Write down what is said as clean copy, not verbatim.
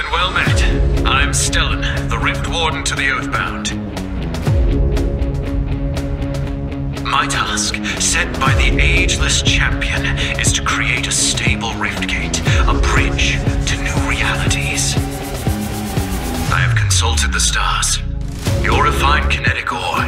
well met. I'm Stellan, the Rift Warden to the Oathbound. My task, set by the ageless champion, is to create a stable rift gate, a bridge to new realities. I have consulted the stars. Your refined kinetic ore